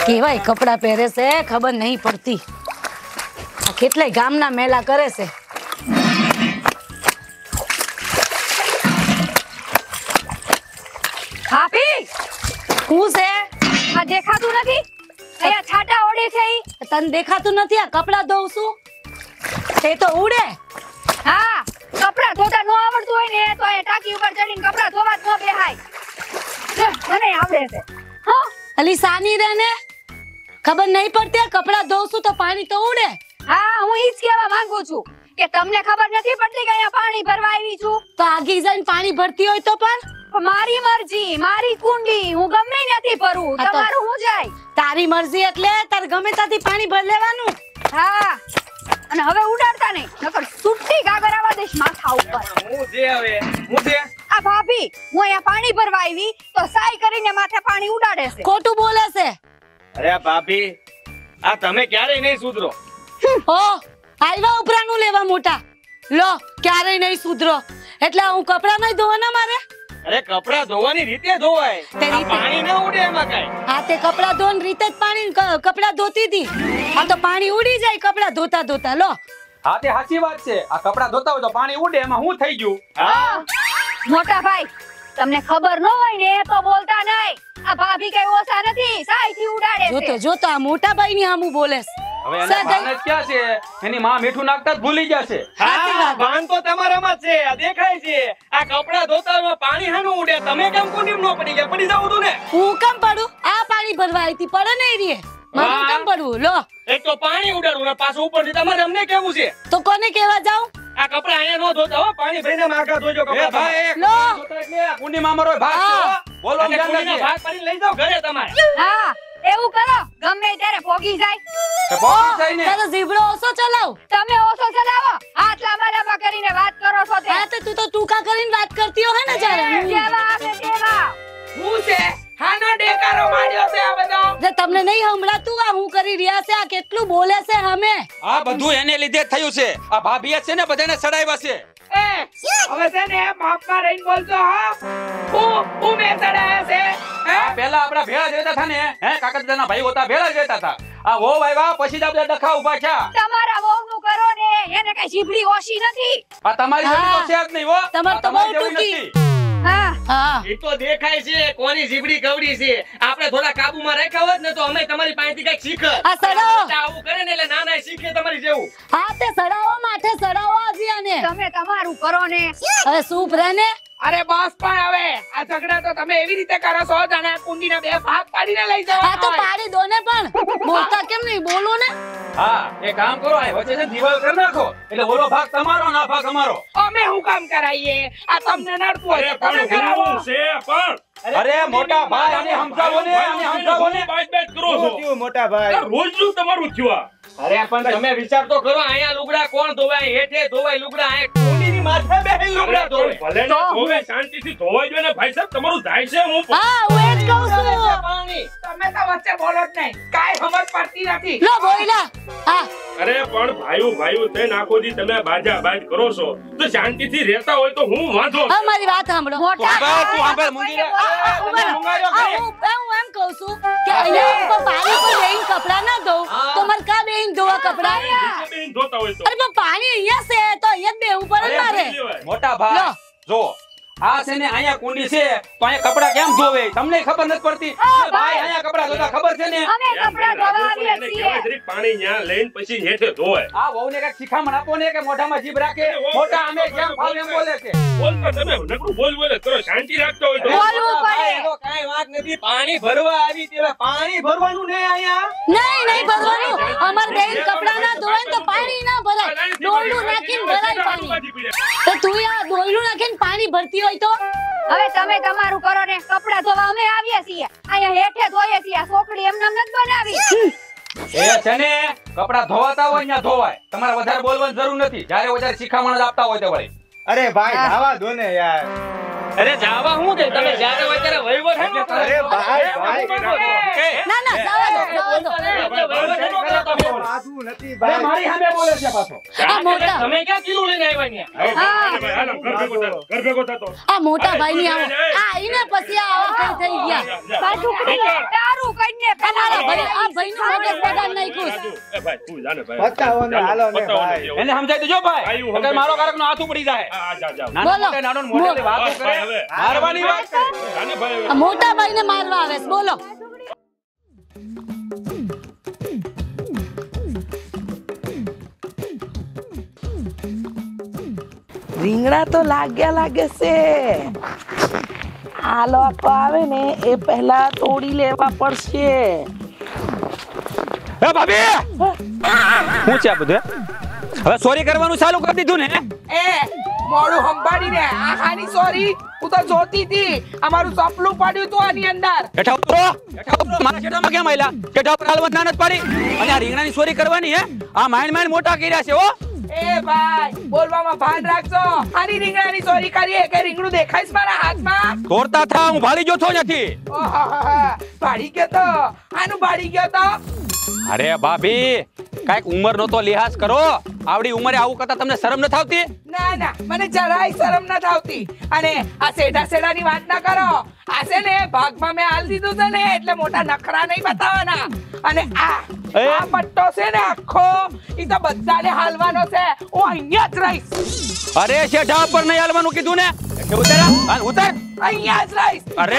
કેવાય કપડા પહેરે છે ખબર નહીં પડતી. કેટલાય ગામના મેલા કરે છે. ભાભી શું છે? આ દેખાતું નથી? અહીંયા છાટા ઓડે છે ઈ. તને દેખાતું નથી? આ કપડા ધોઉં છું તે તો ઉડે. હા, કપડા ધોતા ન આવડતું હોય ને તો એ ટાંકી ઉપર ચડીને કપડા ધોવા જ ન બેહાય. મને આવડે છે. હા, અલી સાની રે ને ખબર નહીં પડતી. કપડા ધોઉં છું તો પાણી તો ઉડે. હા, હું ઈ જ કહેવા માંગુ છું કે તમને ખબર નથી પડતી કે અહીંયા પાણી ભરવા આવી છું. તો આગી જઈને પાણી ભરતી હોય તો પણ મારી મરજી, મારી કુંડી, હું ગમે નથી ભરું. આ તો- તમારું હું જાય. તારી મરજી એટલે તાર ગમે ત્યાંથી પાણી ભર લેવાનું. હા, અને હવે ઉડાડતા નહીં નકર સુટ્ટી ગાગર આવા દેશ માથા ઉપર. આ ભાભી, હું અહીંયા પાણી ભરવા આવી તો સાઈ કરીને માથે પાણી ઉડાડે છે. ખોટું બોલે છે. અરે ભાભી, આ તમે ક્યારે નહીં સુધરો. ઓ આવ્યા ઉપરાનું લેવા મોટા. લો ક્યારેય નહીં સુધરો. એટલે હું કપડા નહીં ધોવાના મારે. અરે કપડા ધોવાની રીતે ધોવાય. તે આ રીતે. પાણી ના ઉડે એમાં કાઈ. આ તે કપડા ધોન રીતે જ પાણી કપડા ધોતી હતી. આ તો પાણી ઉડી જાય કપડા ધોતા ધોતા. લો હા તે સાચી વાત છે. આ કપડા ધોતા હોય તો પાણી ઉડે, એમાં હું થઈ ગયું? હા, મોટા ભાઈ, તમને ખબર ન હોય ને તો બોલતા નહીં. આ ભાભી કઈ ઓછા નથી, સાઈ થી ઉડાડે જોતો છે. જોતો આ મોટા ભાઈ ની સામું બોલે છે. હવે એને ભાન જ ક્યાં છે? એની માં મીઠું નાખતા જ ભૂલી જશે. સાચી હા, વાત. ભાન તો તમારામાં જ છે. આ દેખાય છે. આ કપડા ધોતા હોય પાણી હાનું ઉડે. તમે કેમ કુંડીમ નો પડી ગયા? પડી જાવ તું ને. હું કેમ પડું? આ પાણી ભરવા આવી હતી પડે નહીં રે. મારું હા. કેમ પડવું? લો એક તો પાણી ઉડાડવું ને પાછું ઉપરથી તમારે અમને કેવું છે? તો કોને કેવા જાઉં? આ કપડા અહીંયા નો ધોતા હો. પાણી ભરીને માગા ધોજો એ કપડા. ભાઈ, લો. ધોતા એટલે આ કુંડીમાં અમારો ભાગ છે, હો. બોલો અને ધ્યાન કુંડીના રાખજે. ભાગ પાડીને લઈ જાઓ ઘરે તમારે. હા, એવું કરો ગમે ત્યારે ભોગી જાય. એ ભોગી જાય ને. તારો જીભડો ઓછો ચલાવ. તમે ઓછો ચલાવો, હાથ લાંબા લાંબા કરીને વાત કરો છો તે. હા તો તું તો ટૂંકા કરીને વાત કરતી હોય ને જ્યારે. જેવા આવે તેવા. હું છે? હાનો ડેકારો માર્યો છે આ બધો. જે તમને નહીં સંભળાતું આ હું કરી રહ્યા છે? આ કેટલું બોલે છે અમે. આ બધું એને લીધે જ થયું છે. આ ભાભીએ છે ને બધાને સડાવ્યા છે. હવે છે ને માપમાં રહીને બોલતો હા. હું મેં ચડાયા છે. આ પહેલા આપડા ભેળા જ રહેતા હતા ને, હે કાકાદાના ભાઈ હોતા ભેળા જ રહેતા હતા. આ વહુ આવ્યા પછી જ આપણે ડખા ઉભા થયા. તમારા વહુનું કરો ને, એને કઈ જીભડી ઓછી નથી. આ તમારી જેવી તો છે જ નહીં, હો. તમારે તો તમારી બહુ જેવી ટૂંકી. નથી. હા, હા એ તો દેખાય છે કોની જીબડી કવડી છે. આપણે થોડા કાબુમાં રાખ્યા હોત ને તો અમે તમારી પાસેથી કઈક શીખત. આ સડાવો. આવું કરે ને એટલે નાના શીખે તમારી જેવું. હા તે સડાવો માથે સડાવો હજી આને. તમે તમારું કરો ને. હવે સૂપ રહે ને. અરે બસ પણ હવે આ ઝઘડા તો તમે એવી રીતે કરો છો જાણે આ કુંડીના બે ભાગ પાડીને લઈ હા જવાના તો હોય. પાડી દો ને પણ બોલતા કેમ નહીં? બોલો ને. હા એ કામ કરો, આ વચ્ચે છે દિવાલ કરી નાખો એટલે ઓલો ભાગ તમારો ના ભાગ અમારો. અમે હું કામ કરાવીએ? આ તમને નડતું હોય તો તમે કરાવો. અરે મોટા ભાઈ આને સમજાવો ને, આને સમજાવો ને. મોટા ભાઈ રોજનું તમારું થયું આ. અરે પણ તમે વિચાર તો કરો. અહીંયા લુગડા કોણ ધોવાય? હેઠે ધોવાય લુગડા. અહીંયા કુંડીની માથે બેહી લુગડા અરે ધોવાય. ભલે ને ધોવે, શાંતિથી ધોવાઈ જોઈએ ને ભાઈ સાહેબ. તમારું જાય છે હું હા હું એ જ કહું છું. પાણી તમે તો વચ્ચે બોલો જ નહીં, કાંઈ ખબર પડતી નથી. લો બોયલા. હા અરે પણ ભાઈઓ થઈને આખો દી તમે બાજા બાજ કરો છો તો શાંતિથી રહેતા હોય તો હું વાંધો. હવે મારી વાત સાંભળો. મોટા તું સાંભળ, મૂંગી રે. હું એમ કહું છું કે અહીંયા ઉપર પાણી પર બેહીને કપડાં ના ધોઉં તો મારે કાં બેહીને ધોવા કપડાં? નીચે બેસીને ધોતા હોય તો અરે પણ પાણી અહીંયા છે તો અહીંયા જ બેહવું પડે ને મારે. લેવાય. મોટા ભાઈ જો આ છે ને અહીંયા કુંડી છે તો અહીંયા કપડા કેમ ધોવે તમને ખબર નથી પડતી? એ ભાઈ અહીંયા કપડા ધોતા ખબર છે ને? અમે કપડા ધોવા આવીએ એને છીએ. કહેવાય જરીક પાણી ન્યા લઈને પછી હેઠે ધોવાય. આ વહુને કઈક શિખામણ આપો ને કે મોઢામાં જીભ રાખે. મોટા અમે કેમ ફાવે એમ બોલે છે. બોલતા તમે નકરું બોલ જ કરો. શાંતિ રાખતા હોય તો બોલવું પડે. એનો કાંઈ વાત નથી. પાણી ભરવા આવી તેવા પાણી ભરવાનું નહીં અહીંયા. નહીં ભરવાનું. અમારે બેહીને કપડાં ના ધોવાય ને તો પાણી ના ભરાય. ડોલનું નાખીને ભરાય પાણી. તો તું આ ડોલનું નાખીને પાણી ભરતી હોય તો હવે તમે તમારું કરો ને. કપડા ધોવા અમે આવીએ છીએ. અહીંયા હેઠે ધોઈએ છીએ. આ સોકડી એમને એમ નથી બનાવી. એ છે ને કપડા ધોવાતા હોય ત્યાં ધોવાય. તમારે વધારે બોલવાની જરૂર નથી. જ્યારે વધારે શિખામણ જ આપતા હોય તો વળી. અરે ભાઈ જાવા દો ને યાર. અરે જાવા હું દે તમે જ્યારે હોય ત્યારે વહીવટ હે ને. અરે ભાઈ ના ના જવા દો. વહીવટ હે ને કરો તમે. ખાધું નથી અરે ભાઈ. મારી સામે બોલે છે પાછો. આ મોટા તમે ક્યાં કિલો લઈને આવ્યા ને હાલો, ઘર ભેગો થતો. આ મોટા ભાઈની આવો આ આઈને પછી આવા થઈ ગયા પાછું કહીએ, તારું કહીને તમારા ભાઈ આ ભાઈનું મગજ બગાડ નાખ્યું એ ભાઈ તું જાને ભાઈ. બતાવો ને, હાલો ને બતાવો ને ભાઈ. એવું. એને સમજાય દેજો ભાઈ આયુ નકર સમજાય. મારો કારકનો હાથ ઉપડી જાય. આ જા જા. નાના બોલો. મોટા નાનો મોટેથી વાતો બસ કરે ભાઈ હવે. હારવાની વાત કરે. જાને ભાઈ હવે. આ મોટા ભાઈને મારવા આવે છે બોલો રીંગણા તો લાગે છે આ લોકો આવે ને એ પહેલા તોડી લેવા પડશે. હે ભાભી હું છે આ બધું હવે સોરી કરવાનું ચાલુ કરી દીધું ને એ મોડું સંભાળીને આહાની સોરી હું તો જોતી હતી અમારું સપલું પડ્યું તું આની અંદર. હેઠા ઉતરો મારા શેઠામાં કેમ આયલા શેઠા ઉપર હાલવત ના નથી પાડી અને આ રીંગણાની સોરી કરવાની હે આ માઈન મોટા કર્યા છે હો એ ભાઈ બોલવામાં ભાન રાખજો. આની રીંગણાની ચોરી કરીએ કે રીંગણું દેખાય છે મારા હાથમાં? તોડતા થા હું ભાળી જોતો નથી ઓહાહા, ભાડી ગયો તો આનું ભાડી ગયો તો અરે ભાભી કાઈક ઉંમર નો તો લિહાઝ કરો આવડી ઉંમરે આવું કરતા તમને શરમ ન થાવતી ના ના મને જરાય શરમ ન થાવતી. અને આ સેઢાની વાત ના કરો. આ છે ને ભાગમાં મેં હાલ દીધું છે ને એટલે મોટા નખરા નહીં બતાવવાના. અને આ પટ્ટો છે ને આખો ઈ તો બધાને હાલવાનો છે. હું અહીંયા જ રહીશ. અરે શેઠા પર નહીં હાલવાનું કીધું ને એટલે ઉતારા હાલ ઉતાર અહીંયા જ રહીશ. અરે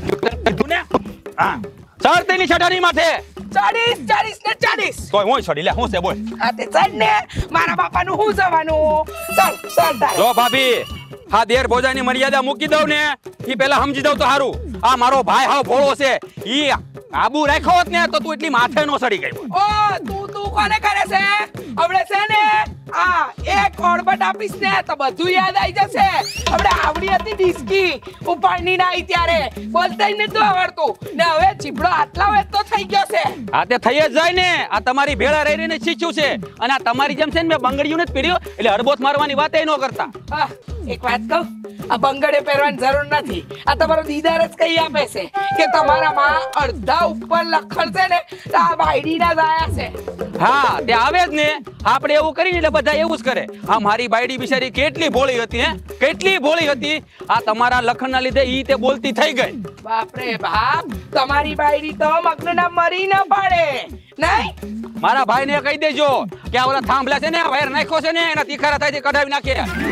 કીધું ને હા સર તેની શેઠાની માથે 40 ને 40 તોય હું છોડી લે હું છે બોલ આ તે ચડ ને મારા બાપાનું હું જવાનું. ચાલ ચાલ તારે. જો ભાભી હા દેર ભોજાની મર્યાદા મૂકી દઉં ને ઈ પેલા સમજી દઉં તો સારું આ મારો ભાઈ હાવ ભોળો છે ઈ કાબુ રાખ્યો હોત ને તો તું એટલી માથે નો સડી ગઈ હોત. ઓ તું કોને કરે છે? આપણે છે ને આ એક ઓરબટ આપીશ ને તો બધું યાદ આવી જશે. આપણે આવડી હતી ડિસ્કી ઉપાડની ના આવી ત્યારે બોલતા નતું આવડતું ને હવે ચીપડો આટલા વેત તો થઈ ગયો છે. આ તે થઈ જ જાય ને આ તમારી ભેળા રહી રહીને શીખ્યું છે અને આ તમારી જેમ છે ને મેં બંગડીયું નથી પીડ્યો એટલે હરબોત મારવાની વાત ન કરતા. આહ, એક વાત કહું આ બંગડે પહેરવાની જરૂર નથી. આ તમારો દીદાર જ કહી આપે છે કે તમારામાં અડધા ઉપર લખણ છે ને તો આ બાયડીના જ આયા છે. હા તે આવે જ ને આપણે એવું કરીને એટલે બધા એવું જ કરે. આ મારી બાયડી બિચારી કેટલી ભોળી હતી હે કેટલી ભોળી હતી આ તમારા લખણના લીધે ઈ તે બોલતી થઈ ગઈ. બાપરે બાપ તમારી બાયડી તો મગનું નામ મરી ન પાડે નહીં. મારા ભાઈને કહી દેજો કે આ ઓલા થાંભલા છે ને આ વાયર નાખ્યો છે ને એના તીખારા થાય કઢાવી નાખે.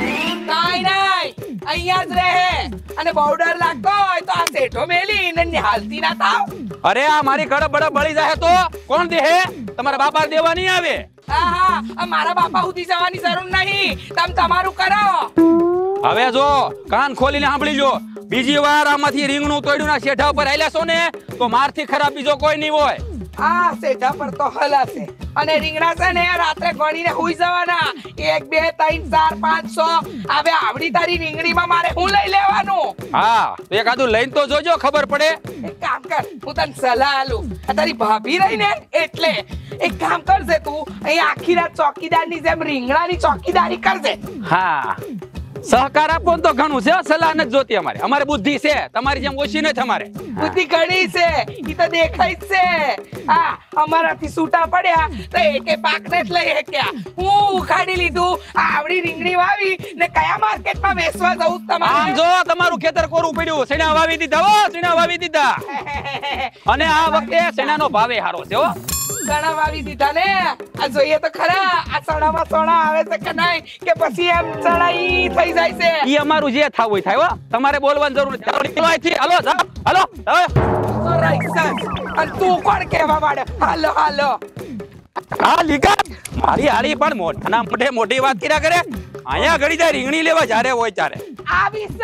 કાઈ નહીં અહીંયા જ રહે અને બોર્ડર લાગતો હોય તો આ શેઠો મેલી ને હાલતી ના થાવ. અરે આ મારી કડપ બડપ બળી જાય તો કોણ દેહે તમારા બાપા દેવા નહીં આવે. હા આ મારા બાપા સુધી જવાની જરૂર નહીં. તમે તમારું કરો. હવે જો કાન ખોલીને સાંભળી જો બીજી વાર આમાંથી રીંગણું તોડ્યું ના શેઠા ઉપર આલ્યા છો ને તો મારથી ખરાબ બીજો કોઈ નહીં હોય. આ શેઠા પર તો હલાશે અને રીંગણા છે ને રાત્રે ગણીને હુઈ જવાના 1 2 3 4 5 6 હવે આવડી તારી રીંગણીમાં મારે હું લઈ લેવાનું. હા તો એકાદું લઈને તો જોજો ખબર પડે. એક કામ કર હું તને સલાહ આલું. આ તારી ભાભી રહી ને એટલે એક કામ કરજે તું અહીં આખી રાત ચોકીદારની જેમ રીંગણાની ચોકીદારી કરજે. હા સહકાર આપો ને તો ઘણું છે સલાહ નથી જોતી અમારે અમારે બુદ્ધિ છે તમારી જેમ ઓછી નથી અમારે. બુદ્ધિ ઘણી છે ઈ તો દેખાય જ છે. આ અમારાથી છૂટા પડ્યા તો એકે પાકને જ લઈ શક્યા. હું ઉખાડી લીધું આ આવડી રીંગણી વાવી ને કયા માર્કેટમાં વેચવા જવું આમ તમારે? જો તમારું ખેતર કોરું પડ્યું સેના વાવી દીધા હો સેના વાવી દીધા અને આ વખતે સેનાનો ભાવે હારો છે હો. ચણા વાવી દીધા ને આ જોઈએ તો ખરા આ ચણામાં સોણા આવે છે કે નહીં કે પછી એમ ચણાઈ થઈ જાય છે. ઈ અમારું જે થાવું હોય થાય હો તમારે બોલવાની જરૂર નથી. નીકળો અહીંથી. હાલો જાઓ હાલો હવે તો રાઈસન અને તું કોણ કહેવા માંડે હાલો હાલો? હા લીકા મારી હાળી પણ મોઢાના મોઢે મોટી વાત કર્યા કરે. અહીંયા ઘડી જાય રીંગણી લેવા જ્યારે હોય ત્યારે આવીશ જ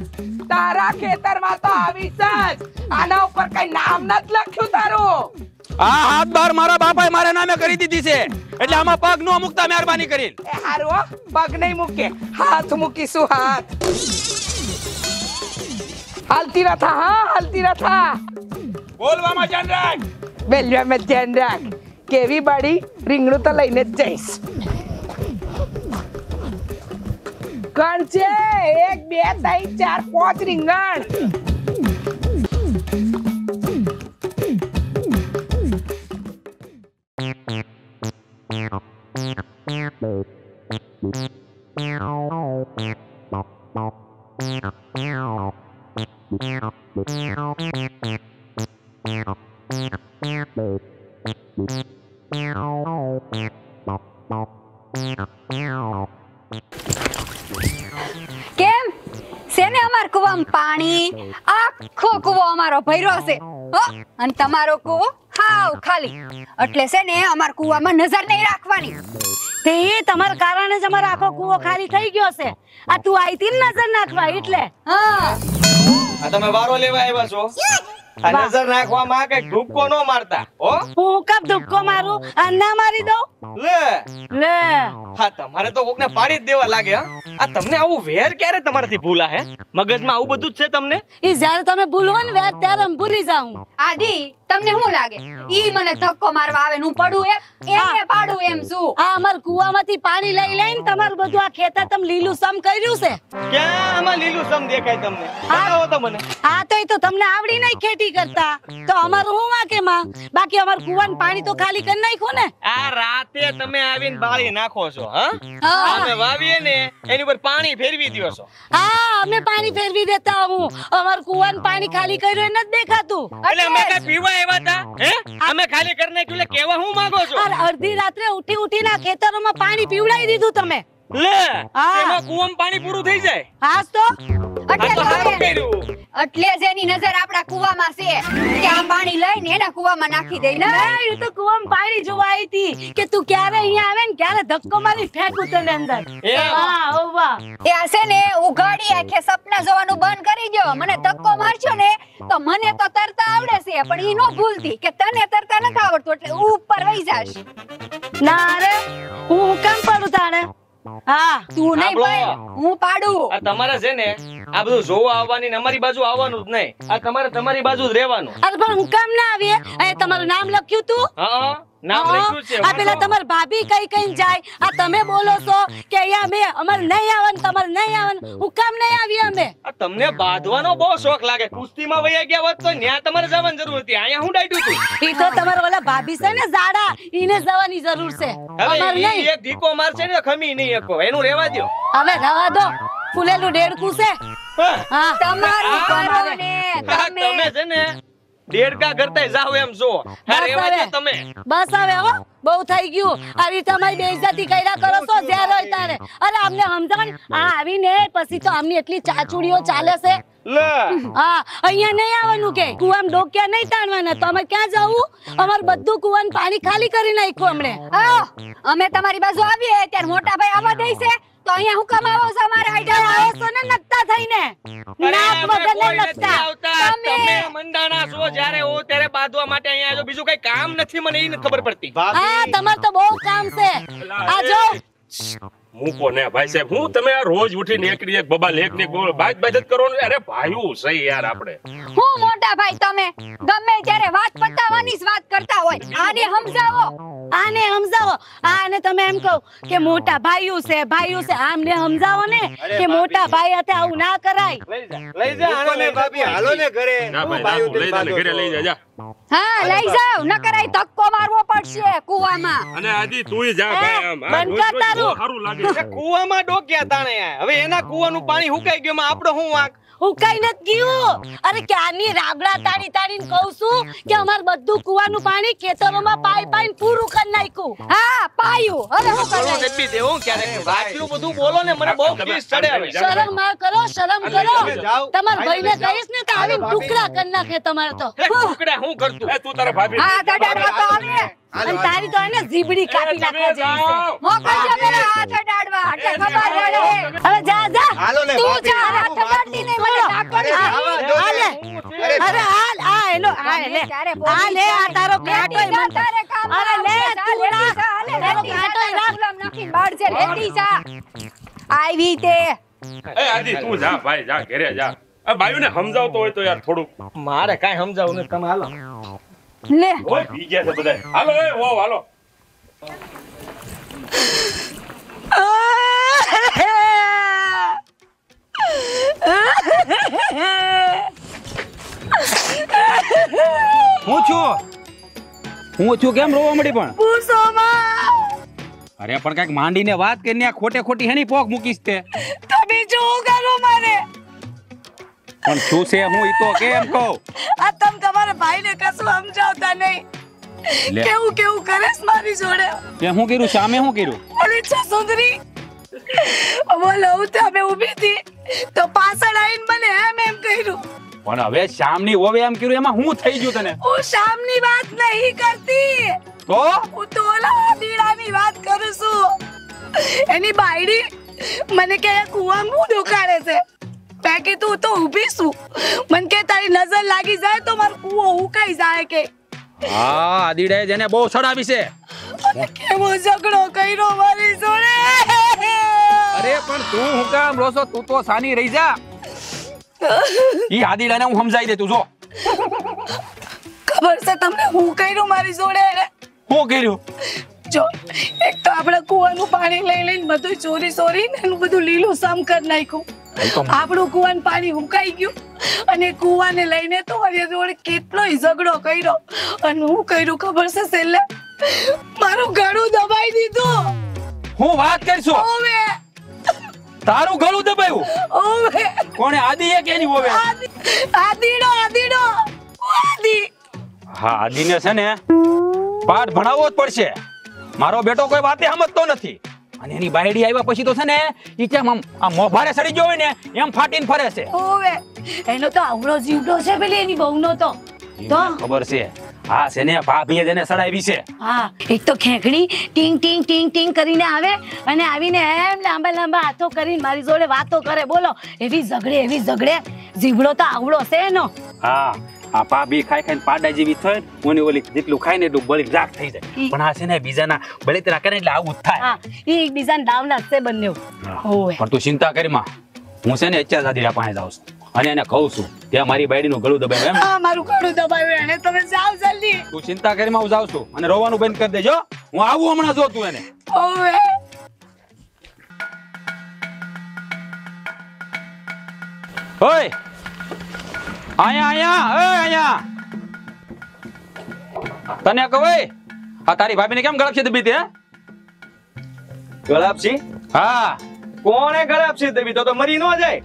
તારા ખેતરમાં તો આવીશ જ. આના ઉપર કઈ નામ નથી લખ્યું તારું. આ હાથ બાર મારા બાપાએ મારા નામે કરી દીધી છે એટલે આમાં પગ નો મુકતા મહેરબાની કરી. એ હારું હો, પગ નહીં મૂકે હાથ મૂકીશું હાથ. હાલતી રથા હા હાલતી રથા. બોલવામાં ધ્યાન રાખ. બેલવામાં ધ્યાન રાખ. કેવી બાડી રીંગણું તો લઈને જ જઈશ. કણ છે 1 2 3 4 5 રીંગણ. કેમ શેને અમાર કુવામાં પાણી આખો કુવો અમારો ભર્યો છે હો અને તમારો કુવો હાવ ખાલી એટલે છે ને અમાર કુવામાં નજર નહીં રાખવાની તે તમારા કારણે જ અમારો આખો કૂવો ખાલી થઈ ગયો છે આ તું આઈતી ને નજર નાખવા એટલે હા આ તમે વારો લેવા આવ્યા છો આ નજર નાખવામાં કઈ ધૂપકો ન મારતા હો હું કબ ધુક્કો મારું આ ના મારી દઉં લે લે હા તમારે તો કોકને પાડી જ દેવા લાગે હા આ તમને આવું વેર ક્યારે તમારાથી ભૂલા હે મગજમાં આવું બધું જ છે તમને ઈ જ્યારે તમે ભૂલો ને વેર ત્યારે હું ભૂલી જાઉં આદિ તમને શું લાગે ઈ મને ધક્કો મારવા આવે ને હું પડું એને પાડું એમ શું આ અમાર કૂવામાંથી પાણી લઈ લઈને તમારું બધું આ ખેતર તમે લીલું સમ કર્યું છે ક્યાં આમાં લીલું સમ દેખાય તમને બતાવો તો મને હા તો એ તો તમને આવડી નહીં ખેતી કરતા તો અમારું હું વાકે માં બાકી અમાર કૂવાનું પાણી તો ખાલી કરી નાખ્યું ને આ રાતે તમે આવીને બાળી નાખો છો હા હા. અમે વાવીએ ને એની ઉપર પાણી ફેરવી દ્યો છો હા અમે પાણી ફેરવી દેતા હું અમાર કૂવાનું પાણી ખાલી કર્યું એ નથી દેખાતું એટલે અમે કઈ પીવા આવ્યા હતા હે અમે ખાલી કરી નાખ્યું એટલે કેવા હું માંગો છો અરે અડધી રાત્રે ઉઠી ઉઠીને આ ખેતરોમાં પાણી પીવડાવી દીધું તમે લે હા. એમાં કુવામાં પાણી પૂરું થઈ જાય હાસ તો આ તો સારું એટલે કર્યું એટલે જ એની નજર આપણા કુવામાં છે કે આ પાણી લઈને એના કુવામાં નાખી દઈ ને નહીં, હું તો કૂવામાં પાણી જોવા આવી હતી કે તું ક્યારે અહીંયા આવે ને ક્યારે ધક્કો મારી ફેંકું તને અંદર એમ? હા હોવા એ હશે ને ઉઘાડી આંખે સપના જોવાનું બંધ કરી દો મને ધક્કો મારશો ને તો મને તો તરતા આવડે છે પણ ઈ નો ભૂલતી કે તને તરતા નથી આવડતું એટલે ઉપર વહી જાશ ના રે હું કેમ પડું તાણે હા તું નહીં સાંભળો. પાડ હું પાડું આ તમારે છે ને આ બધું જોવા આવવાની ને અમારી બાજુ આવવાનું જ નહીં આ તમારે તમારી બાજુ જ રહેવાનું અરે પણ હું કેમ ના આવીએ અહીં તમારું નામ લખ્યું તું હા નામ લખ્યું છે આ પેલા તમાર ભાભી કઈ કઈ જાય આ તમે બોલો છો કે અહીંયા અમે અમારે નહીં આવવાનું તમારે નહીં આવવાનું હું કેમ નહીં આવી અમે આ તમને બાંધવાનો બહુ શોખ લાગે કુસ્તીમાં વયા ગયા હોત તો ન્યા તમારે જવાની જરૂર હતી અહીંયા હું ડાયટું હતું ઈ તો તમારા ઓલા ભાભી છે ને ઝાડા ઈને જવાની જરૂર છે અમારે હવે ઈ નહીં એક ધીકો મારશે ને ખમી નહીં શકો એનું રહેવા દ્યો હવે રવા દો ફૂલેલું ડેડકું છે હા. હા તમારું આ કરો તમારે. ને આ તમે તમે છે ને દેડકા કરતા જાવ એમ જો હા રહેવા દ્યો તમે બસ હવે હો બહુ થઈ ગયું આવી તમારી બેઇજ્જતી કર્યા કરો છો જ્યારે હોય ત્યારે અરે અમને સમજાવ આ આવીને પછી તો આમની એટલી ચાચુડીઓ ચાલે છે લે હા અહીંયા નહીં આવવાનું કે કુવામાં ડોક્યા નહીં તાણવાના તો અમે ક્યાં જવું અમાર બધું કુવાનું પાણી ખાલી કરી નાખ્યું હમણે આવો અમે તમારી બાજુ આવીએ ત્યારે મોટા ભાઈ આવવા દે છે તો અહીંયા હું કમાવો છો અમારા આઈડિયા આવો છો ને નકતા થઈને નાક વગર ને નકતા તમે મંડાણા છો જ્યારે હો ત્યારે બાંધવા માટે અહીંયા આવ્યો બીજું કઈ કામ નથી મને ઈ નથી ખબર પડતી હા તમાર તો બહુ કામ છે આ જો મૂકો ને ભાઈ સાહેબ હું તમે આ રોજ ઉઠીને એકડી એક બબા લેખ ને બાજ બાજ જ કરો ને અરે ભાઈયું સહી યાર આપણે હું મોટા ભાઈ તમે ગમે ત્યારે વાત પતાવવાની જ વાત કરતા હોય આને સમજાવો આને સમજાવો આને તમે એમ કહો કે મોટા ભાઈઓ છે આમને સમજાવો ને કે મોટા ભાઈ હાથે આવું ના કરાય લઈ જા આને ભાભી હાલો ને ઘરે ના હું ભાઈ ભાઈઓ ના, લઈ જા ને ઘરે લઈ જા જા હા લઈ જાવ ન કરાય ધક્કો મારવો પડશે કુવામાં અને આજી તુંય જા ભાઈ આમ આ બંધ કર રોજ રોજ તારું. બહુ સારું લાગે છે કુવામાં ડોક્યા તાણે હવે એના કુવાનું પાણી હુકાઈ ગયું એમાં આપણો હું વાંક હું કઈ નથી ગયું અરે ક્યારની રાગડા તાડી તાડીને કહું છું કે અમાર બધું કુવાનું પાણી ખેતરોમાં પાઈ પૂરું કરી નાખ્યું હા પાયું હવે હું કરું કરાય દેબી દેવું ક્યારેક આટલું બધું બોલો ને મને બહુ ખીસ ચડે હવે શરમ માં કરો શરમ કરો તમે જાઓ. તમાર ભાઈને કહીશ ને તો આવીને ટુકડા કરી નાખે તમારે તો એ ટુકડા હું કરતું એ તું તારા ભાભી હા દડાડવા તો આવે અને તારી તો એને જીબડી કાપી નાખવા જેવી છે મોકલજો પેલા હાથ અડાડવા એટલે ખબર પડે હવે જા જા હાલો ને તું ભાભી જા હાથ અડાડતી નહીં મને ડાકણ અરે આવી. જવા દો. અરે અરે હાલ આ એનો આ લે આ લે આ તારો કાંટો લેતી જા તારે કામ અરે લે તું ના તારો કાંટો રાખ ગુલામ નાખીને બાળ છે લેતી જા આવી તે એ આજી તું જા ભાઈ જા ઘરે જા આ બાયુને સમજાવતો હોય તો યાર થોડું મારે કાઈ સમજાવું ને તમે હાલો લે ઓય પી ગયા છે બધાય હાલો એ વો હાલો હું છું કેમ રોવા મળી પણ પૂછોમાં અરે પણ કઈક માંડીને વાત કરીને આ ખોટે ખોટી હેની પોક મૂકીશ તે તો બીજું હું કરું મારે? પણ શું છે હું ઈ તો કેમ કહું? આ તમ તમારા ભાઈને કશું સમજાવતા નહીં. લે. કેવું કેવું કરેસ મારી જોડે? તે હું કર્યું સામે હું કર્યું? ઓલી છે સુંદરી બોલો હું તમે ઊભી હતી તો પાછળ આવીને મને એમ કર્યું. પણ હવે શામની ઓવે એમ કર્યું એમાં હું થઈ ગયું તને? હું શામની વાત નહીં કરતી, તો હું તો ઓલા દીડાની વાત કરું છું. એની બાયડી મને કે કુવામાં હું દુખાડે છે. મેં કીધું તો ઊભી છું. મને કે તારી નજર લાગી જાય તો મારો કુવો ઉકાઈ જાય કે. હા આદિડાએ જેને બહુ સડાવી છે. કેવો ઝઘડો કર્યો મારી જોડે. અરે પણ તું હું કામ રોસો? તું તો સાની રહી જા. ઈ આદિડાને હું સમજાઈ દે તું જો. ખબર છે તમને હું કર્યું મારી જોડે? હું કર્યું? જો એક તો આપણે કુવાનું પાણી લઈ લઈને બધું ચોરી ચોરીને એનું બધું લીલું સમ કરી નાખ્યું. આપણું કુવાનું પાણી ઉકાઈ ગયું અને કુવાને લઈને તો મારી જોડે કેટલોય ઝઘડો કર્યો. અને હું કર્યું ખબર છે છેલ્લે? મારું ગળું દબાઈ દીધું. હું વાત કરશું? ઓવે તારું ગળું દબાયું? ઓવે કોણે? આદિએ કે એની ઓવે? આદીડો આદીડો આદી. હા આદિને છે ને પાઠ ભણાવવો જ પડશે. મારો બેટો કોઈ વાતે સમજતો નથી અને એની બાયડી આવ્યા પછી તો છે ને ઈ કેમ આમ મોભારે સડી ગયો હોય ને એમ ફાટીને ફરે છે. ઓવે એનો તો આવડો જીવડો છે પેલી એની બહુનો તો. ખબર છે. હા છે ને ભાભીએ જેને સડાવી છે. હા એક તો ખેંકડી ટીંગ ટીંગ ટીંગ ટીંગ કરીને આવે અને આવીને એમ લાંબા લાંબા હાથો કરીને મારી જોડે વાતો કરે. બોલો એવી ઝઘડે જીવડો તો આવડો છે એનો. હા આ ભાભી ખાઈ ખાઈને પાડા જેવી થાય ઓની ઓલી જેટલું ખાય ને એટલું બળી જાગ થઈ જાય. પણ આ છે ને બીજાના બળતરા કરે એટલે આવું જ થાય. હા એ એકબીજાને દાવના છે બંને. ઓવે પણ તું ચિંતા કરી માં. હું છે ને અત્યારે દાદીરા પાસે જાઉં છું અને એને કહું છું ત્યાં મારી બાયડીનું ગળું દબાવ્યું એમ. હા મારું ગળું દબાવ્યું એને. તમે જાઓ જલ્દી. તું ચિંતા કરી માં હું જાઉં છું અને રોવાનું બંધ કરી દેજો. હું આવું હમણાં જો તું એને. ઓવે ઓય આયા તને કહું આ તારી ભાભીને કેમ ગળપ છે દબી તે? ગળાપસી? હા કોણે ગળાપસી દબી? તો મરી ન જાય.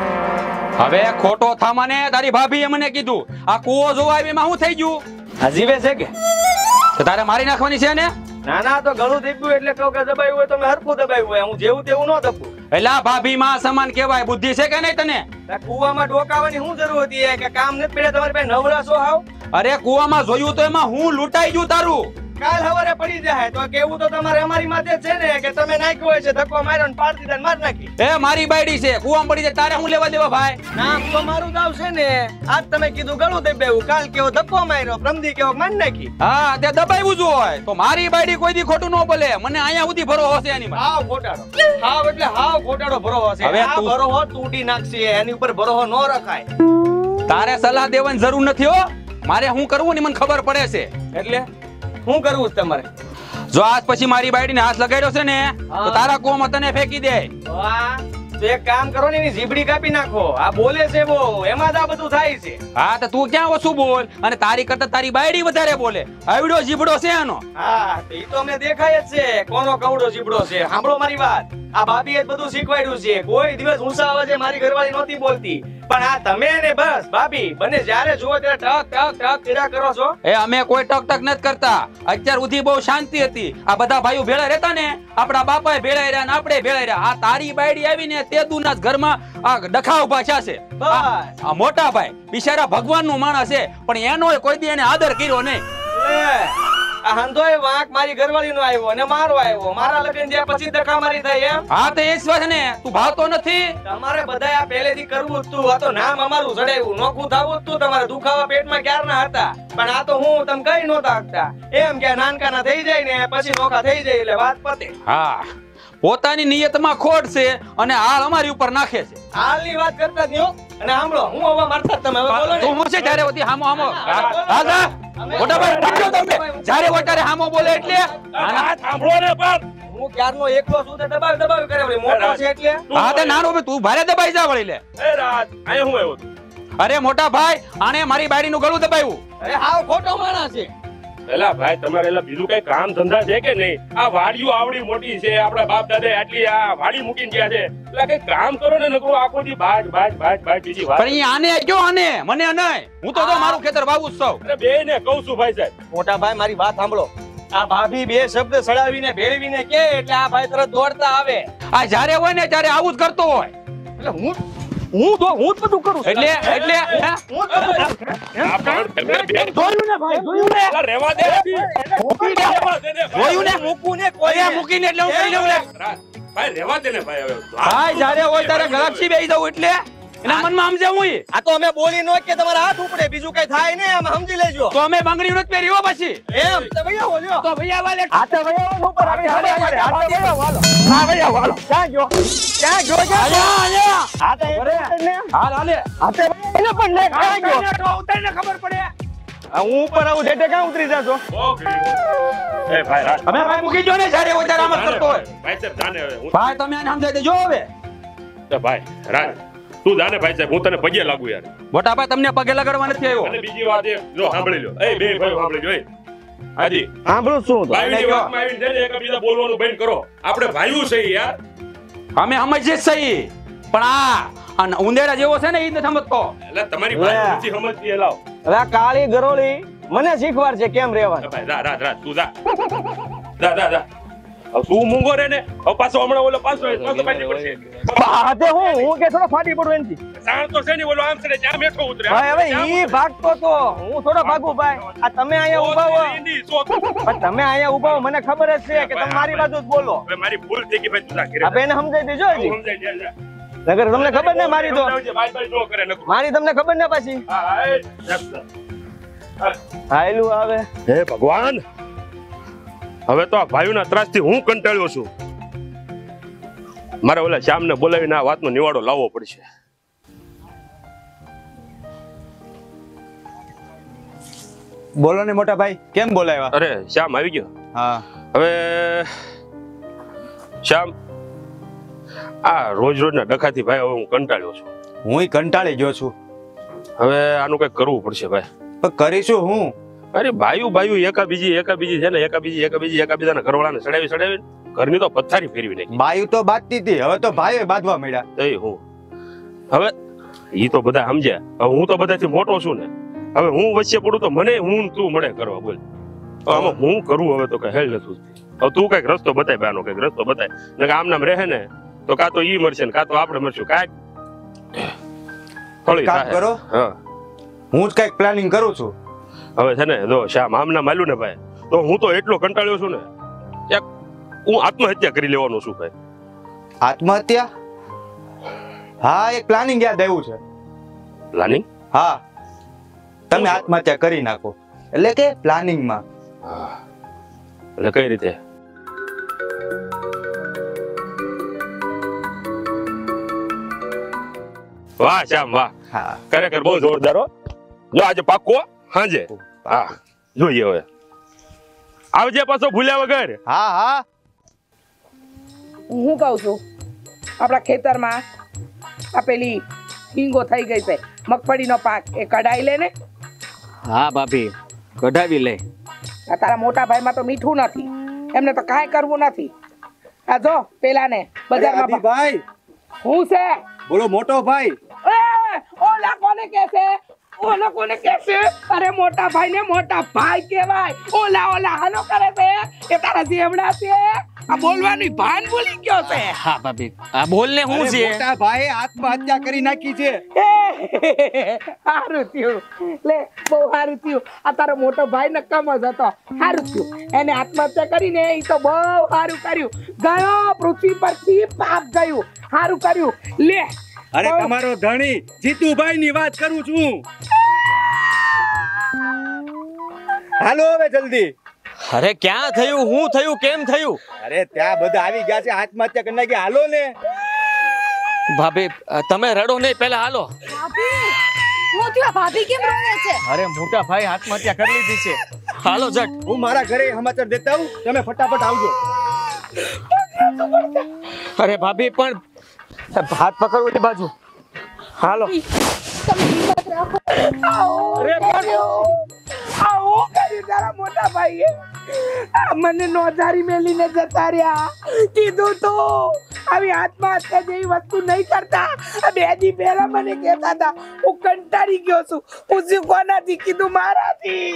હવે ખોટો થામાને તારી ભાભીએ મને કીધું આ કૂવો જોવા આવી એમાં શું થઈ ગયું? આ જીવે છે કે? તો તારે મારી નાખવાની છે ને? ના ના તો ગળું દબાવ્યું એટલે કહું કે દબાવ્યું હોય તો મેં હરખું દબાવ્યું હોય. હું જેવું તેવું ન દબું. એટલે આ ભાભી માં સમાન કહેવાય. બુદ્ધિ છે કે નહીં તને? આ કૂવામાં ડોકાવાની શું જરૂર હતી કે કામ નથી પડ્યા તમારી પાસે નવરા છો હાવ? અરે કૂવામાં જોયું તો એમાં હું લૂંટાઈ ગયું તારું. કાલ હવારે પડી જાય તો કેવું તો તમારે અમારી માથે છે ને કે તમે નાખ્યો હોય છે ધક્કો માર્યો ને પાડી દીધા ને માર નાખી. એ મારી બાયડી છે કૂવામાં પડી જાય તારે હું લેવા દેવા ભાઈ? નામ તો મારું જ આવશે ને. આજ તમે કીધું ગળું દબાવ્યું, કાલ કેવો ધક્કો માર્યો, પ્રમદી કેવો માર નાખી. હા તે દબાવ્યું જ હોય તો મારી બાયડી કોઈ દી ખોટું ન બોલે. મને અહીંયા સુધી ભરો હશે એની માં. હાવ ઘોટાડો. હાવ એટલે હાવ ઘોટાડો ભરો હશે. હવે આ તું- ભરોહો તૂટી નાખશે. એની ઉપર ભરોહો ન રખાય. તારે સલાહ દેવાની જરૂર નથી હો. મારે શું કરવું ને મને ખબર પડે છે. એટલે શું કરવું છે તમારે? જો આજ પછી મારી બાયડીને હાથ લગાડ્યો છે ને તો તારા કૂવામાં તને ફેંકી દે. વાહ, તો એક કામ કરો ને એની જીભડી કાપી નાખો. આ બોલે છે બહુ, એમાં જ આ બધું થાય છે. હા તો તું ક્યાં ઓછું બોલ અને તારી કરતા તારી બાયડી વધારે બોલે. આવડો જીભડો છે આનો. હા તો ઈ તો અમને દેખાય જ છે કોનો કવડો જીભડો છે. સાંભળો મારી વાત. આ ભાભીએ જ બધું શીખવાડ્યું છે. કોઈ દિવસ ઊંચા અવાજે મારી ઘરવાળી નહોતી બોલતી. પણ આ તમે ને બસ ભાભી બંને જ્યારે જુઓ ત્યારે ટક ટક ટક ચીડા કરો છો. એ અમે કોઈ ટક ટક નથી કરતા. અત્યાર સુધી બહુ શાંતિ હતી. આ બધા ભાઈઓ ભેળા રહેતા ને આપણા બાપાએ ભેળાઈ રહ્યા ને આપણે ભેળાઈ રહ્યા. આ તારી બાયડી આવીને તે દુના ઘરમાં આ ડખા ઉભા છે. બસ આ મોટા ભાઈ બિચારા ભગવાનનું માણસ છે પણ એનો કોઈ દી એને આદર કર્યો નહીં. લે, આ હંધોય વાંક મારી ઘરવાળીનો આવ્યો અને મારો આવ્યો. મારા લગ્ન જ્યાં પછી ધક્કા મારી થાય એમ. હા તો એ જ વાત ને તું ભાવતો નથી. તમારે બધાય આ પહેલેથી કરવું જ તું. આ તો નામ અમારું જડાવ્યું. નોખું થાવું જ તું. તમારે દુખાવા પેટમાં ક્યારના હતા. પણ આ તો હું તમે કઈ નહોતા શકતા. એમ કે નાનકાના થઈ જાય ને પછી નોખા થઈ જાય એટલે વાત પતે. હા પોતાની નિયતમાં ખોટ છે અને હાલ અમારી ઉપર નાખે છે. હાલની વાત કરતા જ નહીં હો. અને સાંભળો હું હવે મારતા જ તમે હવે બોલો ને. તું હું છે ત્યારે હોતી હામો હામો હા જા મોટા ભાઈ પકડો તમે જ્યારે વટારે હામો બોલે એટલે સાંભળો ને પણ હું ક્યારનો એકલો છું તે દબાવ કરે વળી. મોટો છે એટલે. હા તે નાનો ભાઈ તું ભારે દબાઈ જા વળી લે. એ રાત અહીંયા હું આવ્યો તું? અરે મોટા ભાઈ આને મારી બાયડીનું ગળું દબાવ્યું. અરે હાવ ખોટો માણસ છે. એલા ભાઈ તમારે એલા બીજું કઈ કામ ધંધા છે કે નહીં? આ વાડીઓ આવડી મોટી છે, આપડા બાપ દાદા આટલી આ વાડી મૂકીને ગયા છે, એટલે કઈ કામ કરો ને, નકરો આખો દી બાજ બીજી વાત. પણ ઈ આને કયો આને મને નહીં, હું તો જો મારું ખેતર વાવું જ છું. અરે બે ને કહું છું ભાઈ સાહેબ. મોટા ભાઈ મારી વાત સાંભળો. આ ભાભી બે શબ્દ સડાવીને ભેળવીને કે એટલે આ ભાઈ તરત દોડતા આવે. આ જ્યારે હોય ને ત્યારે આવું જ કરતો હોય. એટલે હું જ બધું કરું છું. એટલે હે? આ પણ તમે બેન જોયું ને ભાઈ, જોયું ને? એલા રહેવા દે. રહેવા દે ને ભાઈ. જોયું ને? મૂકું ને કોઈ અહીંયા મૂકીને એટલે હું કરી લઉં લે. ભાઈ રહેવા દે ને ભાઈ હવે. ભાઈ જ્યારે હોય ત્યારે ગળાક્ષી બેસી જાવ એટલે એના મનમાં સમજે હું ઈ. આ તો અમે બોલી નો કે તમારા હાથ ઉપડે, બીજું કઈ થાય ને અમે સમજી લેજો. તો અમે બંગડી નો પહેરી હો પછી એમ તો ભૈયા બોલ્યો. તો ભૈયા વાલે આ તો ભૈયા ઉપર આવી હાલે હાલે હાલો. હા ભૈયા હાલો. ક્યાં ગયો આયા આ તો ને હાલ હાલે આ તો એને પણ લે ક્યાં ગયો ઉતરીને ખબર પડે. હું ઉપર આવું ડેટે ક્યાં ઉતરી જાશો? ઓ ગયો. એ ભાઈ રાત. અમે ભાઈ મૂકી જો ને જ્યારે હોય ત્યારે આમ જ કરતો હોય. ભાઈ સાહેબ જાને હવે. ભાઈ તમે આને સમજાઈ દેજો હવે. તો ભાઈ રાત તું જાને ભાઈ સાહેબ, હું તને પગે લાગુ યાર. મોટા ભાઈ તમને પગે લગાડવા નથી આવ્યો. અને બીજી વાત એ જો સાંભળી લો. એ બે ભાઈ સાંભળી લો. હાજી સાંભળું શું તો ભાઈની વાતમાં આવીને છે ને એકબીજા બોલવાનું બંધ કરો. આપણે ભાઈઓ છે યાર. અમે સમજીએ જ સહી, પણ આ ઉંદેડા જેવો છે ને ઈ નથી સમજતો. એટલે તમારી ભાઈ નથી સમજતી. એલાવ હવે આ કાળી ગરોળી મને શીખવાડ છે કેમ રહેવાનું. ભાઈ રાત તું જા. જા હવે તું મૂંગો રે ને. હવે પાછો હમણાં ઓલો પાછો પાછી પડશે. હાથે હું કે થોડો ફાટી પડું એનથી. સાણ તો છે ને ઓલો આમ છે ત્યાં મેઠો ઉતરે. ભાઈ હવે ઈ ભાગતો તો હું થોડો ભાગું ભાઈ. આ તમે અહીંયા ઊભા હો, પણ તમે અહીંયા ઊભા હો મને ખબર જ છે કે તમે મારી બાજુ જ બોલો. હવે મારી ભૂલ થઈ ગઈ ભાઈ, તું જા ઘરે. આ બેને સમજાઈ દેજો હજી. સમજાઈ જા. નગર તમને ખબર ને મારી તો ભાઈ નો કરે નકરું. મારી તમને ખબર ને પાછી. હા હાયલું આવે. હે ભગવાન, હવે તો આ ભાઈઓના ત્રાસથી હું કંટાળ્યો છું. મારે ઓલા શ્યામને બોલાવીને આ વાતનો નિવાડો લાવવો પડશે. બોલો ને મોટા ભાઈ, કેમ બોલાવ્યા? અરે શ્યામ આવી ગયો. હા હવે શ્યામ, આ રોજના ડખાથી ભાઈ હવે હું કંટાળ્યો છું. હું કંટાળી ગયો છું. હવે આનું કઈક કરવું પડશે ભાઈ. પણ કરીશું હું? અરે ભાઈઓ એકાબીજી છે ને એકાબીજાના ઘરવાળાને ચડાવીને ઘરની તો પથારી ફેરવી નાખી. બાયું તો બાંધતી હતી, હવે તો ભાઈઓ બાંધવા મળ્યા. તો હું હવે ઈ તો બધા સમજ્યા. હવે હું તો બધાથી મોટો છું ને. હવે હું વચ્ચે પડું તો મને હું તું મળે કરવા બોલ. હવે આમાં હું કરું હવે તો કઈ હેલ નથી. હવે તું કઈક રસ્તો બતાય બાનો, કઈક રસ્તો બતાય. ને આમ નામ રહે ને તો કાં તો ઈ મળશે ને કાં તો આપણે મળશું. કાંઈક કામ કરો. હા હું જ કઈક પ્લાનિંગ કરું છું. હવે છે ને જો શ્યામ આમ નામ આલ્યું ને ભાઈ, તો હું તો એટલો કંટાળ્યો છું ને, એક હું આત્મહત્યા કરી લેવાનો છું ભાઈ. આત્મહત્યા? હા, એક પ્લાનિંગ યાદ આવ્યું છે. પ્લાનિંગ? હા, તમે આત્મહત્યા કરી નાખો. એટલે કે પ્લાનિંગમાં. એટલે કઈ રીતે? વાહ શ્યામ વાહ, હા ખરેખર બહુ જોરદાર હો. જો આજે પાક્કો હાંજે. હા જોઈએ હવે. આવજે પાછો ભૂલ્યા વગર. હા હા. હું કહું છું આપણા ખેતરમાં આ પેલી હિંગો થઈ ગઈ છે, મગફળીનો પાક, એ કઢાઈ લે ને. હા ભાભી, કઢાવી લે. આ તારા મોટા ભાઈમાં તો મીઠું નથી, એમને તો કાંઈ કરવું નથી. આ જો પેલાને બજારમાં ભાઈ, હું છે બોલો મોટો ભાઈ. ઓલા કોને કહેશે? ઓલા કોને કહેશે? અરે મોટા ભાઈ ને મોટા ભાઈ કહેવાય. ઓલા હાલો કરે છે એ તારા જેવડા છે. આ બોલવાની ભાન ભૂલી ગયો છે. હા ભાભી, આ બોલ ને હું છે. મોટા ભાઈ આત્મહત્યા કરી નાખી છે. હારું થયું, લે બહુ હારું થયું. આ તારો મોટો ભાઈ નકામો જ હતો. હારું થયું, એને આત્મહત્યા કરીને એ તો બહુ હારું કર્યું. ગયો પૃથ્વી પરથી પાપ ગયું. હારું કર્યું. લે અરે તમારો ધણી જીતુભાઈ ની વાત કરું છું. હાલો હવે જલ્દી. અરે ક્યાં થયું, હું થયું, કેમ થયું? અરે ત્યાં બધા આવી ગયા છે, આત્મહત્યા કરી નાખી. હાલો ને ભાભી, તમે રડો નહીં, પહેલા હાલો. ભાભી કેમ રોવે છે? અરે મોટા ભાઈ આત્મહત્યા કરી લીધી છે. હાલો જટ. હું મારા ઘરે સમાચાર દેતા હું, તમે ફટાફટ આવજો. અરે ભાભી પણ હાથ પકડો એ બાજુ. હાલો. અરે પણ આવો હું કર્યું તારા મોટા ભાઈએ? આ મને નોંધારી મેલીને જતા રહ્યા. કીધું તો આવી આત્મહત્યા જેવી વસ્તુ નહીં કરતા. આ 2 દી પહેલા મને કહેતા હતા. હું કંટાળી ગયો છું. પૂછ્યું કોનાથી? કીધું મારાથી.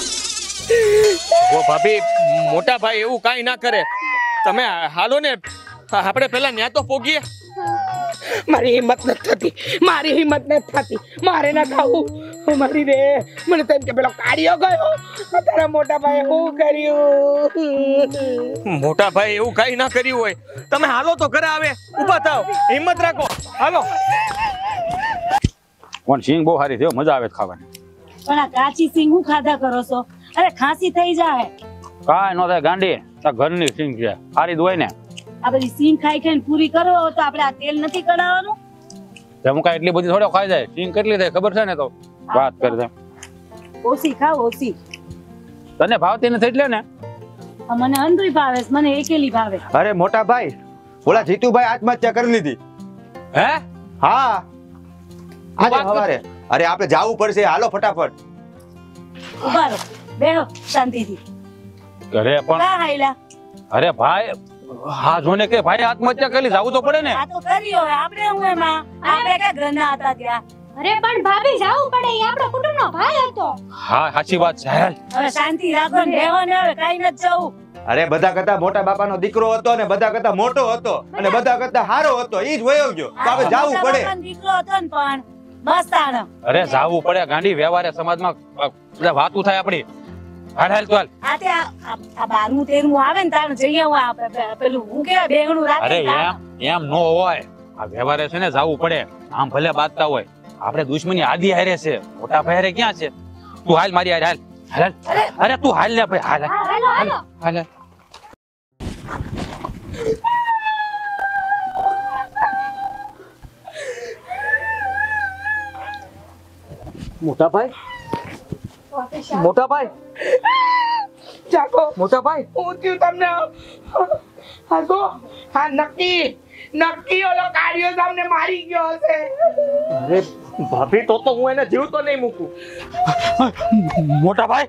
ઓ ભાભી, મોટા ભાઈ એવું કાઈ ના કરે. તમે હાલો ને, આપણે પેલા ન્યા તો પોગીએ. મારી હિંમત નથી થતી. મારી હિંમત નથી થતી. મારે ના ખાવું. મારી રે મને તો એમ કે પેલો કાઢ્યો ગયો. તારા મોટા ભાઈ શું કર્યું? મોટા ભાઈ એવું કાઈ ના કર્યું હોય. તમે હાલો તો ઘરે આવે. ઊભા થાવ, હિંમત રાખો. હાલો. પણ સિંગ બહુ સારી છે, મજા આવે છે ખાવાની. પણ આ કાચી સિંગ હું ખાધા કરો છો? અરે ખાંસી થઈ જાય. કાંઈ નો થાય ગાંડી, આ ઘરની સિંગ છે, સારી દોય ને. આ બધી સિંગ ખાઈ ખાઈને પૂરી કરો તો આપણે આ તેલ નથી કઢાવવાનું. તેમ કાંઈ એટલી બધી થોડો ખાઈ જાય. સિંગ કેટલી થાય ખબર છે ને? તો વાત કરે. ઓછી ખાવ ઓછી. તને ભાવતી નથી એટલે ને? મને અંદરી ભાવે છે, મને એકેલી ભાવે. અરે મોટા ભાઈ, ઓલા જીતુભાઈ આત્મહત્યા કરી લીધી. હે? હા, આજે સવારે. અરે આપણે જાવું પડશે, હાલો ફટાફટ. ઉભા રહો, બેહો શાંતિથી. ઘરે પણ કા હાઈલા? અરે ભાઈ, હા જોને કે ભાઈ આત્મહત્યા કરી, જાવું તો પડે ને. આ તો કરી હવે આપણે હું એમાં આપણે કે ઘરના હતા ત્યાં. અરે પણ ભાભી જાવું પડે. એ આપણો કુટુંબનો ભાઈ હતો. હા સાચી વાત છે. હવે શાંતિ રાખો ને બેહો ને, હવે કાઈ નથી જવું. અરે બધા કરતા મોટા બાપાનો દીકરો હતો ને બધા કરતા મોટો હતો અને બધા કરતા હારો હતો. ઈ જ વયો ગયો. તો આપણે જાવું પડે. દીકરો હતો ને પણ બસ તાણ. અરે જાવું પડે ગાંડી, વ્યવહારે સમાજમાં બધા વાતું થાય આપણી. હાલ હાલ તો હાલ. આ તે આ 12મું 13મું આવે ને તાણ જઈએ હું પેલું હું કે બેંગણું અરે રાખે. એમ નો હોય. આ વ્યવહારે છે ને જાવું પડે. આમ ભલે બાતતા હોય, આપણે દુશ્મની આદી હારે છે, મોટા ભાઈ હારે ક્યાં છે? તું હાલ મારી હાલ. હાલ. અરે તું હાલ ને ભાઈ, હાલ હાલ હાલ. મોટા ભાઈ, મોટા ભાઈ, ચાકો મોટા ભાઈ. હું થયું તમને? હા તો હા નક્કી ઓલો કાઢ્યો તમને મારી ગયો હશે. અરે ભાભી, તો હું એને જીવતો નહીં મૂકું. મોટા ભાઈ,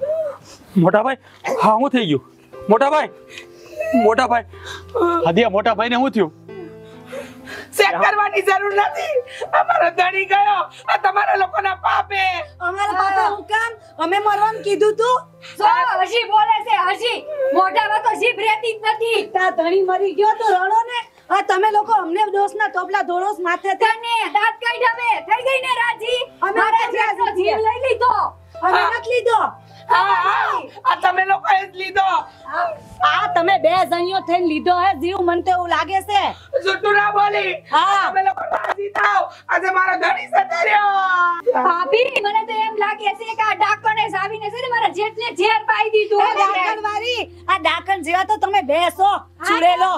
હા શું થઈ ગયું? મોટા ભાઈ, હદિયા મોટા ભાઈ ને શું થયું? ચેક કરવાની જરૂર નથી. અમારો ધણી ગયો. આ તમારા લોકોના પાપે. અમારા બાપા હું કામ અમે મરવાનું કીધું તું? જો હજી બોલે છે હજી. મોઢામાં તો જીભ રહેતી જ નથી. તા ધણી મરી ગયો તો રડો ને. આ તમે લોકો અમને દોષના ટોપલા ધોળોસ માથે તને દાંત કાઢ હવે. થઈ ગઈ ને રાજી? મારા જેટલો જીવ લઈ લીધો. અમે નથી લીધો. આ તમે લોકોએ જ લીધો. આ તમે બે જણીઓ થઈને લીધો હે જીવ. મને તો એવું લાગે છે. જુઠ્ઠું ના બોલી. હા. તમે લોકો રાજી થાવ. આજે મારો ધણી સતે રહ્યો. ભાભી, મને તો એમ લાગે છે કે આ ડાકણે આવીને છે ને મારા જેટલે ઝેર પાઈ દીધું. આ ડાકણ વાળી, આ ડાકણ જેવા તો તમે બેસો ચૂડેલો.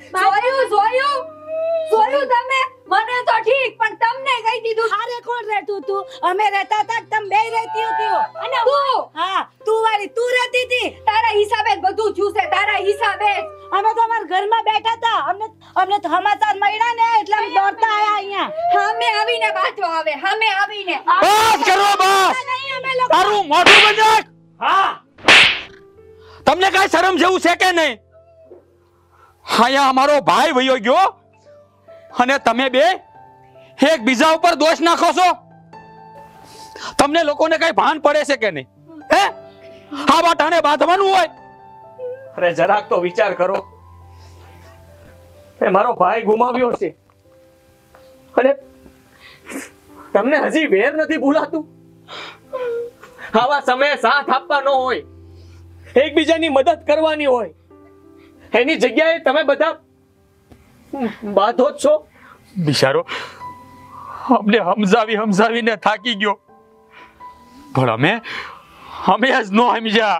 જોયું તમે? મને તો ઠીક, પણ તમને કહી દીધું. હારે કોણ રહેતું તું? અમે રહેતા હતા કે તમે બે રહેતી હતી? અને તું? હા, તું વાળી તું રહેતી હતી. તારા હિસાબે જ બધું થયું છે. તારા હિસાબે જ. અમે તો અમારા ઘરમાં બેઠા હતા. અમને તો સમાચાર મળ્યા ને એટલે અમે દોડતા આયા અહીંયા. સામે આવીને બાજવા આવે. સામે આવીને. બસ કરો બસ. નહીં અમે લોકો. તારું મોઢું બંધ રાખ. હા, તમને કાઈ શરમ જેવું છે કે નહીં? અહીંયા અમારો ભાઈ વયો ગયો અને તમે બે એક બીજા ઉપર દોષ નાખો છો. તમને લોકોને કઈ ભાન પડે છે કે નહીં? હે, આ બાટાને બાંધવાનું હોય? અરે જરાક તો વિચાર કરો. મારો ભાઈ ગુમાવ્યો છે અને તમને હજી વેર નથી ભૂલાતું? આવા સમયે સાથ આપવાનો હોય, એકબીજાની મદદ કરવાની હોય. એની જગ્યાએ તમે બધા બાંધો જ છો. બિચારો અમને સમજાવીને થાકી ગયો, પણ અમે જ નો સમજ્યા.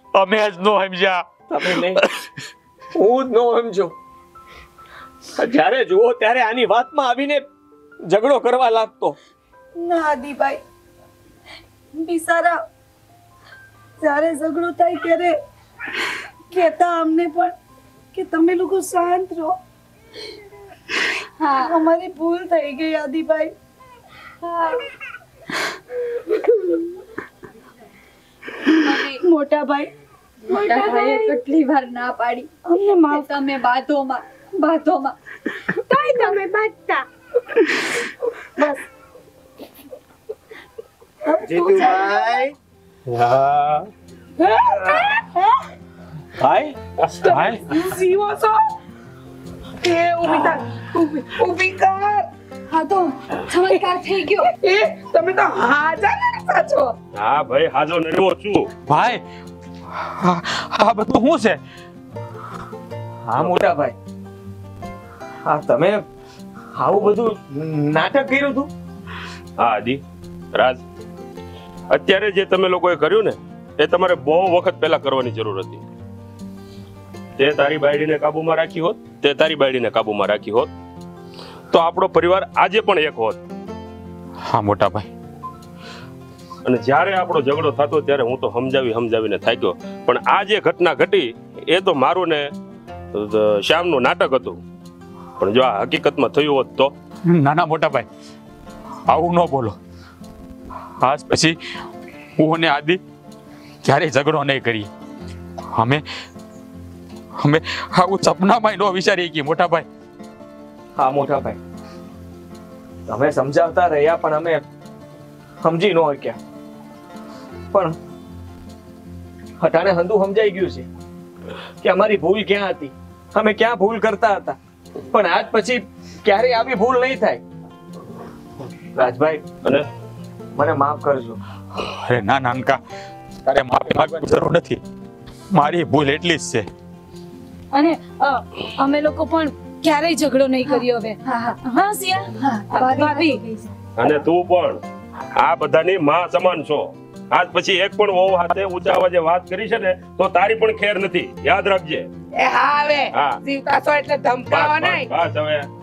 તમે નહીં, હું જ નો સમજો. જ્યારે જુઓ ત્યારે આની વાતમાં આવીને ઝઘડો કરવા લાગતો. ના આદિભાઈ, બિચારા જ્યારે ઝઘડો થાય ત્યારે કહેતા અમને પણ કે તમે લોકો શાંત રહો. હા, અમારી ભૂલ થઈ ગઈ આદિભાઈ. ભાભી મોટા ભાઈ મોટા ભાઈએ કેટલી વાર ના પાડી અમને માફ તમે બાધોમાં કાઈ તમે બાજતા જીતુભાઈ ભાઈ ભાઈ જીવો છો એ ઊભી થા ઊભી કર હા તો ચમત્કાર થઈ ગયો એ તમે તો હાજર સાચો હા ભાઈ હાજો નર્યો છું ભાઈ આ બધું શું છે? હા મોટા ભાઈ, હા તમે આવું બધું નાટક કર્યું હતું? હા આદિ રાજ, અત્યારે જે તમે લોકોએ કર્યું ને એ તમારે બહુ વખત પહેલા કરવાની જરૂર હતી. તે તારી બાયડીને કાબુમાં રાખી હોત, તે તારી બાયડીને કાબુમાં રાખી હોત તો આપણો પરિવાર આજે પણ એક હોત. હા મોટા ભાઈ, અને જ્યારે આપણો ઝઘડો થતો ત્યારે હું તો સમજાવીને થાક્યો, પણ આ જે ઘટના ઘટી એ તો મારું ને શ્યામનું નાટક હતું. પણ જો આ હકીકતમાં થયું હોત તો? ના ના મોટા ભાઈ, આવું ન બોલો. આજ પછી હું અને આદિ ક્યારેય ઝઘડો નહીં કરીએ. અમે આવું સપનામાં ન વિચારીએ કે મોટા ભાઈ. હા મોટા ભાઈ, તમે સમજાવતા રહ્યા પણ અમે સમજી ન શક્યા. પણ હટાણે હંધું સમજાઈ ગયું છે કે અમારી ભૂલ ક્યાં હતી, અમે ક્યાં ભૂલ કરતા હતા. પણ આજ પછી ક્યારેય આવી ભૂલ નહીં થાય. રાજભાઈ, અને મને માફ કરજો. અરે ના નાનકા, તારે માફી માંગવાની જરૂર નથી. મારી ભૂલ એટલી જ છે. અને અમે લોકો પણ ક્યારેય ઝઘડો નહીં કર્યો હવે. હા સિયા, ભાભી. અને તું પણ આ બધાની માં સમાન છો. આજ પછી એક પણ વહુ હાથે ઊંચા અવાજે વાત કરી છે ને તો તારી પણ ખેર નથી, યાદ રાખજે. એ હા હવે હા. જીવતા છો એટલે ધમકાવા નહીં. બસ હવે